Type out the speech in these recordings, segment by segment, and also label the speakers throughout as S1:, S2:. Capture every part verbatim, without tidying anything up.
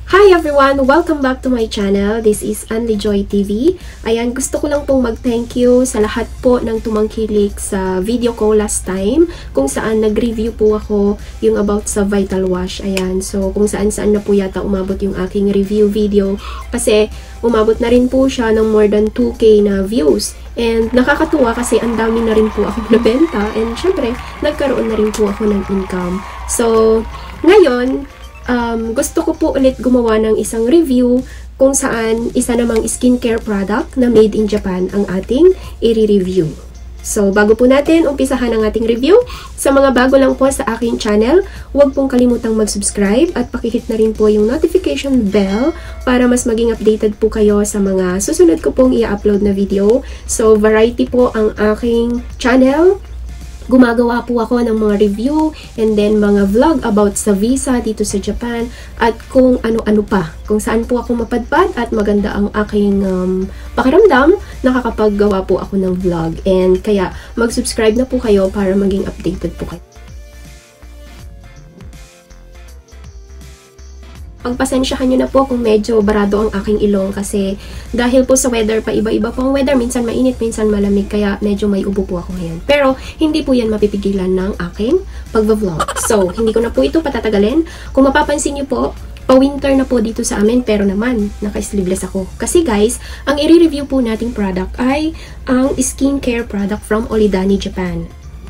S1: Hi everyone! Welcome back to my channel. This is Anli Joy T V. Ayan, gusto ko lang pong mag-thank you sa lahat po ng tumangkilik sa video ko last time, kung saan nag-review po ako yung about sa Vital Wash. Ayan, so kung saan-saan na po yata umabot yung aking review video kasi umabot na rin po siya ng more than two K na views. And nakakatuwa kasi ang dami na rin po ako nabenta and syempre, nagkaroon na rin po ako ng income. So, ngayon, Um, gusto ko po ulit gumawa ng isang review kung saan isa namang skincare product na made in Japan ang ating i-review. So, bago po natin umpisahan ang ating review, sa mga bago lang po sa aking channel, huwag pong kalimutang mag-subscribe at pakihit na rin po yung notification bell para mas maging updated po kayo sa mga susunod ko pong i-upload na video. So, variety po ang aking channel. Gumagawa po ako ng mga review and then mga vlog about sa visa dito sa Japan at kung ano-ano pa. Kung saan po ako mapadpad at maganda ang aking um, pakiramdam, nakakapaggawa po ako ng vlog. And kaya mag-subscribe na po kayo para maging updated po kayo. Pagpasensyahan nyo na po kung medyo barado ang aking ilong kasi dahil po sa weather, pa iba-iba po ang weather, minsan mainit, minsan malamig, kaya medyo may ubo po ako ngayon. Pero hindi po yan mapipigilan ng aking pag-vlog. So, hindi ko na po ito patatagalin. Kung mapapansin nyo po, pa-winter na po dito sa amin, pero naman, naka-sleeveless ako. Kasi guys, ang i-review po nating product ay ang skincare product from Olidani, Japan.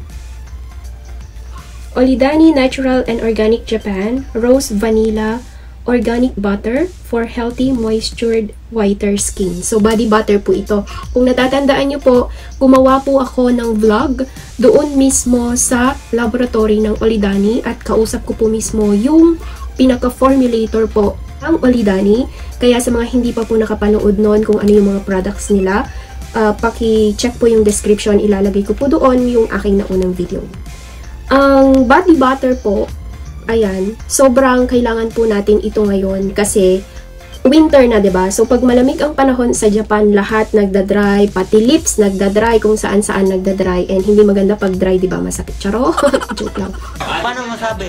S1: Olidani Natural and Organic Japan Rose Vanilla Organic Butter for Healthy Moistured Whiter Skin. So, body butter po ito. Kung natatandaan nyo po, gumawa po ako ng vlog doon mismo sa laboratory ng Olidani at kausap ko po mismo yung pinaka-formulator po ng Olidani. Kaya sa mga hindi pa po nakapanood noon kung ano yung mga products nila, uh, paki-check po yung description, ilalagay ko po doon yung aking naunang video. Ang body butter po, ayan, sobrang kailangan po natin ito ngayon kasi winter na, 'di ba? So pag malamig ang panahon sa Japan, lahat nagda-dry, pati lips nagda-dry, kung saan-saan nagda-dry, and hindi maganda pag dry, 'di ba? Masakit. Charo. Joke lang.
S2: Paano masabi?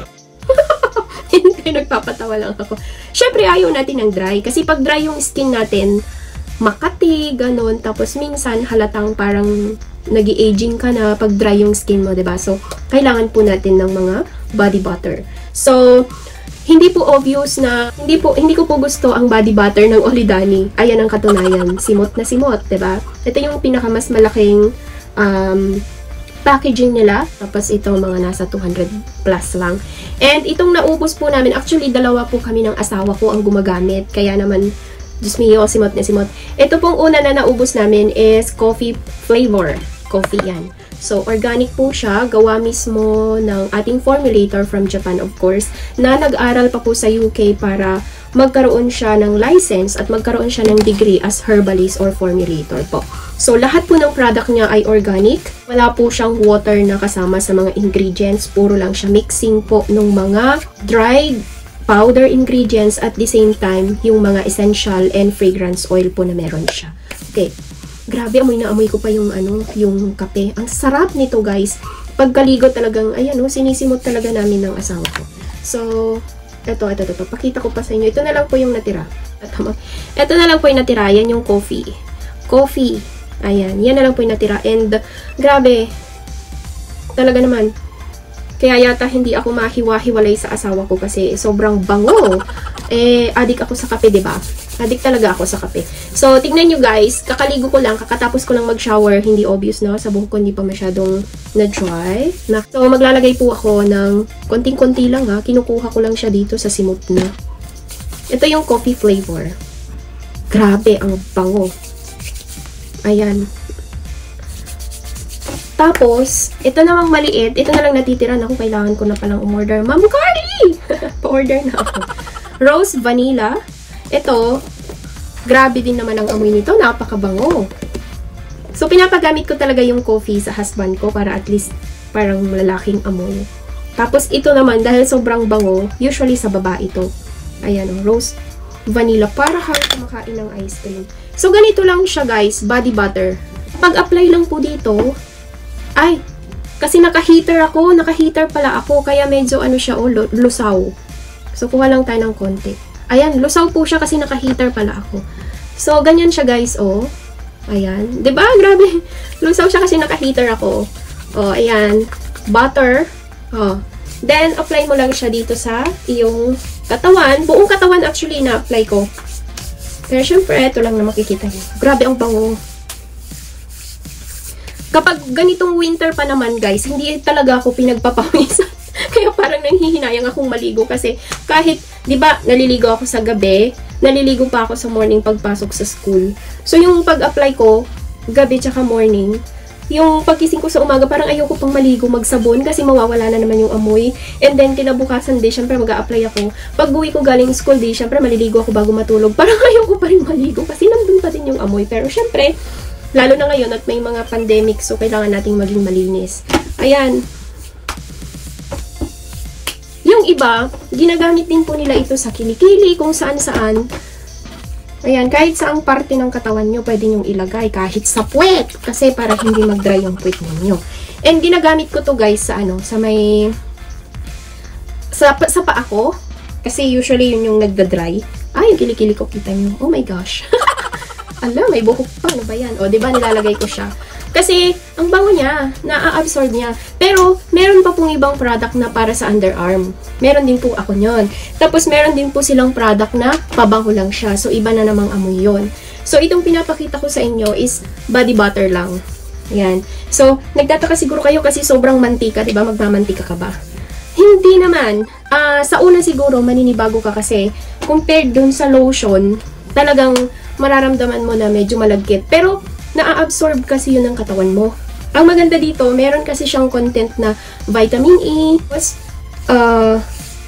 S1: Hindi, nagpapatawa lang ako. Syempre ayaw natin ng dry kasi pag dry yung skin natin, makati, ganun, tapos minsan halatang parang nag-i-aging ka na pag dry yung skin mo, 'di ba? So kailangan po natin ng mga body butter. So, hindi po obvious na, hindi po, hindi ko po gusto ang body butter ng Olidani. Ayan ang katunayan. Simot na simot, 'di ba? Ito yung pinakamas malaking um, packaging nila. Tapos ito, mga nasa two hundred plus lang. And itong naubos po namin, actually, dalawa po kami ng asawa ko ang gumagamit. Kaya naman, Diyos mio, simot na simot. Ito pong una na naubos namin is coffee flavor. Coffee yan. So, organic po siya, gawa mismo ng ating formulator from Japan, of course, na nag-aral pa po sa U K para magkaroon siya ng license at magkaroon siya ng degree as herbalist or formulator po. So, lahat po ng product niya ay organic. Wala po siyang water na kasama sa mga ingredients. Puro lang siya mixing po ng mga dried powder ingredients at the same time, yung mga essential and fragrance oil po na meron siya. Okay. Grabe, amoy na amoy ko pa yung ano, yung kape. Ang sarap nito, guys. Pagkaligo talagang, ayan oh, sinisimot talaga namin ng asawa ko. So, eto, eto, eto. Pakita ko pa sa inyo. Ito na lang po yung natira. Ito na lang po yung natira. Yan yung coffee. Coffee. Ayan. Yan na lang po yung natira. And, grabe. Talaga naman. Kaya yata hindi ako mahiwa-hiwalay sa asawa ko kasi sobrang bango. Eh, adik ako sa kape, diba? Adik talaga ako sa kape. So, tignan nyo guys, kakaligo ko lang, kakatapos ko lang mag-shower, hindi obvious no, sa buhok ko hindi pa masyadong na-dry. Na. So, maglalagay po ako ng konting-konti lang ha, kinukuha ko lang siya dito sa simot na. Ito yung coffee flavor. Grabe, ang bango. Ayan. Tapos, ito namang maliit, ito na lang natitira. Naku, kailangan ko na palang umorder. Ma'am Carly! Pa-order na ako. Rose Vanilla. Ito, grabe din naman ang amoy nito. Napakabango. So, pinapagamit ko talaga yung coffee sa husband ko para at least parang lalaking amoy. Tapos, ito naman, dahil sobrang bango, usually sa baba ito. Ayan, oh, Rose Vanilla. Para hang kumakain ng ice cream. So, ganito lang siya, guys. Body butter. Pag-apply lang po dito, ay, kasi naka-heater ako, naka-heater pala ako, kaya medyo ano siya, oh, lusaw. So, kuha lang tayo ng konti. Ayan, lusaw po siya kasi naka-heater pala ako. So, ganyan siya guys, oh. Ayan. Diba? Grabe. Lusaw siya kasi naka-heater ako. Oh, ayan. Butter. Oh. Then, apply mo lang siya dito sa iyong katawan. Buong katawan actually na-apply ko. Pero syempre, ito lang na makikita niyo. Grabe ang bango. Kapag ganitong winter pa naman guys, hindi talaga ako pinagpapawisan. Kaya parang nanghihinayang akong maligo kasi kahit, di ba, naliligo ako sa gabi, naliligo pa ako sa morning pagpasok sa school. So, yung pag-apply ko, gabi tsaka morning, yung pagkising ko sa umaga, parang ayoko pang maligo, magsabon kasi mawawala na naman yung amoy. And then, kinabukasan din, syempre mag-a-apply ako. Pag uwi ko galing school day, syempre maliligo ako bago matulog. Parang ayoko pa rin maligo kasi nandun pa din yung amoy. Pero syempre, lalo na ngayon at may mga pandemic, so kailangan nating maging malinis. Ayan. Yung iba, ginagamit din po nila ito sa kilikili, kung saan-saan. Ayan, kahit saang parte ng katawan nyo, pwede nyong ilagay. Kahit sa puwet, kasi para hindi mag-dry yung puwet ninyo. And ginagamit ko to guys sa ano, sa may, sa, sa paa ko. Kasi usually yun yung nagda-dry. Ah, yung kilikili ko, kita nyo. Oh my gosh. Ala, may buhok pa. Ano ba yan? O, diba nilalagay ko siya? Kasi, ang bango niya, na-absorb niya. Pero, meron pa pong ibang product na para sa underarm. Meron din po ako nyon. Tapos, meron din po silang product na pabango lang siya. So, iba na namang amoy yon. So, itong pinapakita ko sa inyo is body butter lang. Ayan. So, nagtataka siguro kayo kasi sobrang mantika, diba? Magmamantika ka ba? Hindi naman. Uh, sa una siguro, maninibago ka kasi compared dun sa lotion, talagang mararamdaman mo na medyo malagkit. Pero, na-absorb kasi yun ng katawan mo. Ang maganda dito, meron kasi siyang content na vitamin E, uh,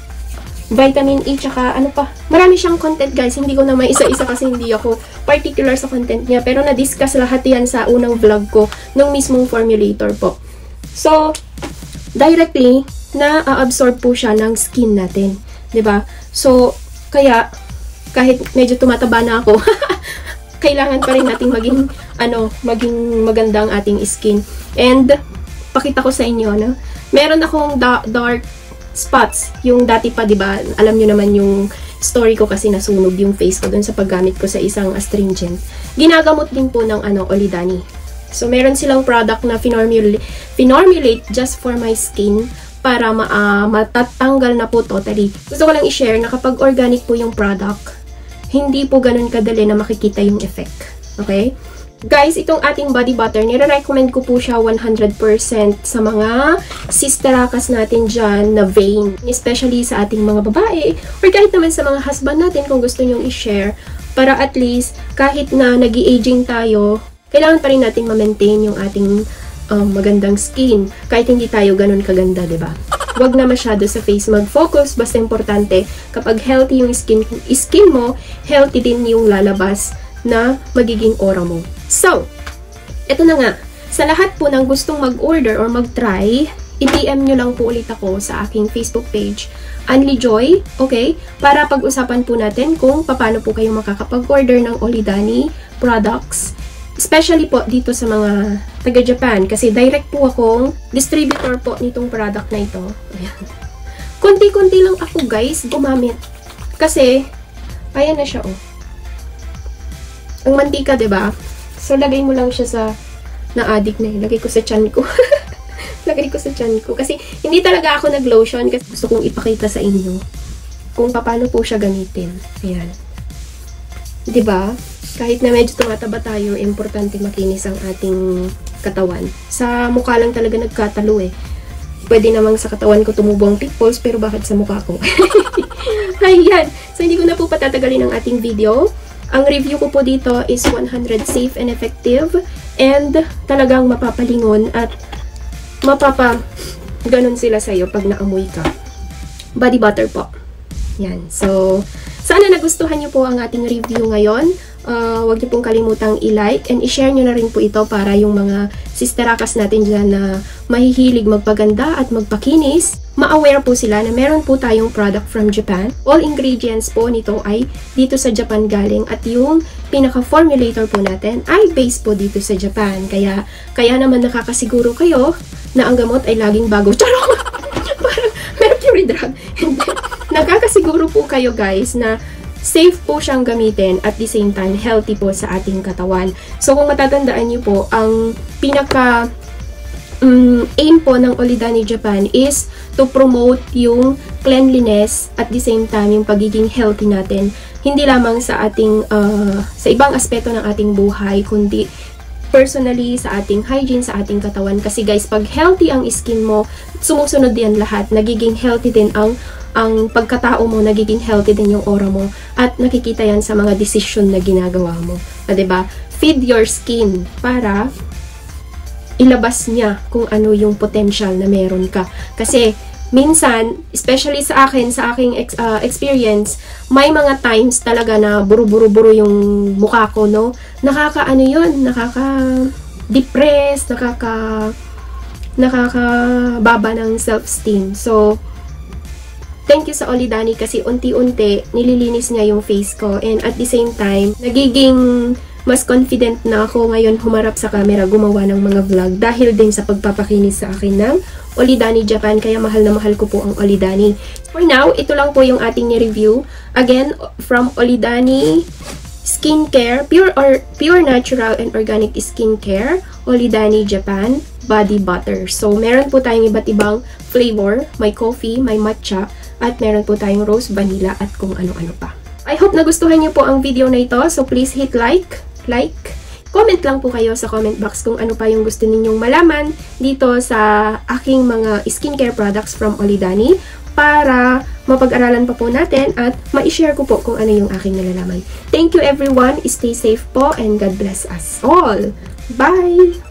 S1: vitamin E, tsaka ano pa, marami siyang content guys, hindi ko na may isa-isa kasi hindi ako particular sa content niya, pero na-discuss lahat yan sa unang vlog ko, ng mismong formulator po. So, directly, na-absorb po siya ng skin natin. 'Di ba? So, kaya, kahit medyo tumataba na ako, kailangan pa rin nating maging, ano, maging maganda ang ating skin. And, pakita ko sa inyo, no? Meron akong da dark spots. Yung dati pa, diba, alam nyo naman yung story ko kasi nasunog yung face ko dun sa paggamit ko sa isang astringent. Ginagamot din po ng, ano, Olidani. So, meron silang product na finormulate, finormulate just for my skin para ma uh, matatanggal na po totally. Gusto ko lang i-share na kapag organic po yung product, hindi po ganun kadali na makikita yung effect. Okay? Guys, itong ating body butter, nire-recommend ko po siya one hundred percent sa mga sisterakas natin dyan na vain. Especially sa ating mga babae or kahit naman sa mga husband natin kung gusto nyong i-share para at least kahit na nag-i-aging tayo, kailangan pa rin natin ma-maintain yung ating um, magandang skin. Kahit hindi tayo ganun kaganda, diba? Huwag na masyado sa face mag-focus. Basta importante, kapag healthy yung skin, skin mo, healthy din yung lalabas na magiging aura mo. So, eto na nga. Sa lahat po ng gustong mag-order or mag-try, i-D M nyo lang po ulit ako sa aking Facebook page, Anlijoy, okay? Para pag-usapan po natin kung paano po kayo makakapag-order ng Olidani products. Especially po dito sa mga taga-Japan kasi direct po akong distributor po nitong product na ito. Ayan. Kunti-kunti lang ako guys gumamit. Kasi, ayan na siya oh. Ang mantika, diba? So, lagay mo lang siya sa na-addict na yun. Lagay ko sa chan ko. Lagay ko sa chan ko. Kasi, hindi talaga ako nag-lotion kasi gusto kong ipakita sa inyo kung paano po siya gamitin. Ayan. Diba? Kahit na medyo tumataba tayo, importante makinis ang ating katawan. Sa mukha lang talaga nagkatalo eh. Pwede namang sa katawan ko tumubo ang pimples, pero bakit sa mukha ko? Ayan. So, hindi ko na po patatagalin ang ating video. Ang review ko po dito is one hundred safe and effective. And talagang mapapalingon at mapapa ganun sila sa'yo pag naamoy ka. Body butter po. Yan. So, sana nagustuhan niyo po ang ating review ngayon. Uh, huwag niyo pong kalimutang i-like and i-share niyo na rin po ito para yung mga sisterakas natin dyan na mahihilig magpaganda at magpakinis, ma-aware po sila na meron po tayong product from Japan. All ingredients po nito ay dito sa Japan galing at yung pinaka-formulator po natin ay based po dito sa Japan. Kaya, kaya naman nakakasiguro kayo na ang gamot ay laging bago. Charot! Parang mercury drug. Nakakasiguro po kayo guys na safe po siyang gamitin at the same time healthy po sa ating katawan. So kung matatandaan niyo po, ang pinaka um, aim po ng Olidani Japan is to promote yung cleanliness at the same time yung pagiging healthy natin. Hindi lamang sa ating uh, sa ibang aspeto ng ating buhay, kundi personally sa ating hygiene, sa ating katawan. Kasi guys, pag healthy ang skin mo, sumusunod yan lahat. Nagiging healthy din ang ang pagkatao mo, nagiging healthy din yung aura mo. At nakikita yan sa mga decision na ginagawa mo. Ah, diba? Feed your skin para ilabas niya kung ano yung potential na meron ka. Kasi minsan, especially sa akin, sa aking ex, uh, experience, may mga times talaga na buru-buru-buru yung mukha ko, no? Nakaka-ano yun, nakaka-depress, nakaka nakakababa ng self-esteem. So, thank you sa Olidani kasi unti-unti nililinis niya yung face ko, and at the same time, nagiging mas confident na ako ngayon humarap sa camera, gumawa ng mga vlog dahil din sa pagpapakinis sa akin ng Olidani Japan, kaya mahal na mahal ko po ang Olidani. For now, ito lang po yung ating ni-review. Again, from Olidani Skincare, pure or pure natural and organic skincare, Olidani Japan Body Butter. So, meron po tayong iba't ibang flavor. May coffee, may matcha, at meron po tayong rose, vanilla, at kung ano-ano pa. I hope nagustuhan niyo po ang video na ito. So, please hit like, like, comment lang po kayo sa comment box kung ano pa yung gusto ninyong malaman dito sa aking mga skincare products from Olidani para mapag-aralan pa po natin at ma-share ko po kung ano yung aking nalalaman. Thank you everyone. Stay safe po and God bless us all. Bye!